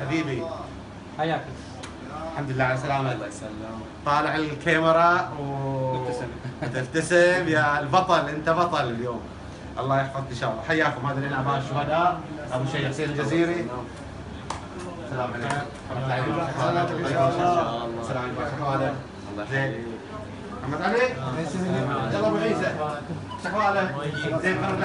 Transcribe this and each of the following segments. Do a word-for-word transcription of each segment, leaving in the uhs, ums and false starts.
حبيبي حياك. الحمد لله على سلامتك. الله يسلمك. طالع الكاميرا وتبتسم يا البطل، انت بطل اليوم. الله يحفظك ان شاء الله. حياكم، هذا لنا اباء الشهداء ابو شيخ حسين الجزيري. السلام عليكم. سلامتك ان شاء الله. السلام عليكم. شحواله. الله يخليك. محمد علي. يلا ابو عيسى. شحواله. زين فرد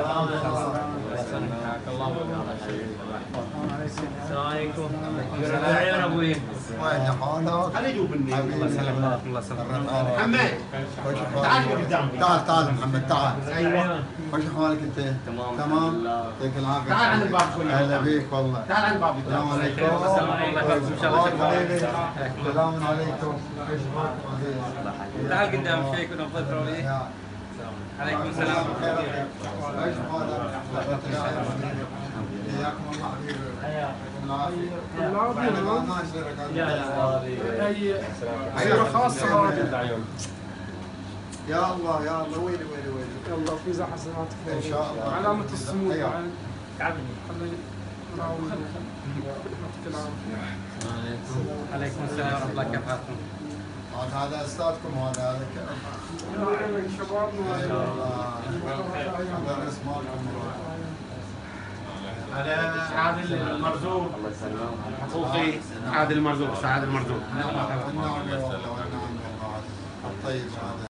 السلام عليكم. عيون ابوي. وين حالك؟ خليه يجوب مني. الله يسلمك. الله يسلمك. محمد تعال قدام. تعال تعال محمد تعال. ايوه. وش احوالك انت؟ تمام. تمام؟ يعطيك العافيه. تعال عن الباب شوي. اهلا بيك والله. تعال عن الباب. السلام عليكم. السلام عليكم. ان شاء الله حبيبي. شكرا. السلام عليكم. ايش تعال قدام شوي كنا نفضل لي. عليكم السلام. ايش حالك؟ حياكم الله حبيبي. صورة خاصة يا الله يا الله ويلي ويلي ويلي. يلا فيزا حسناتك ان شاء الله. علامة الصمود. أيوة. تعبني. عليكم السلام ورحمة الله. كيف حالكم؟ هذا استاذكم وهذا هذا شبابنا. هذا الرسم مالكم. هذا عادل المرزوق. الله يسلمك. حقوقي عادل المرزوق. عادل المرزوق. والنعم والله والنعم والله. الطيب هذا.